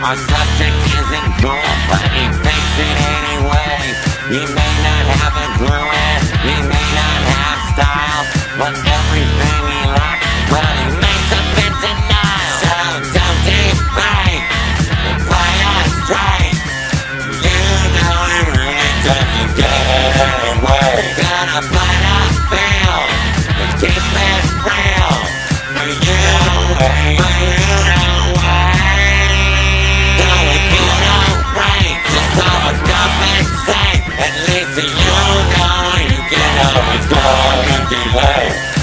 Our subject isn't cool, but he fakes it anyway. He may not have a clue and he may not have style, but everything he lacks, well, he makes up in denial. So don't defame, play us straight. You know he really doesn't get away. Gonna fight a field and keep it real for you, for you to wait. So if you don't break, just always up and say, at least you know you can always go and delay.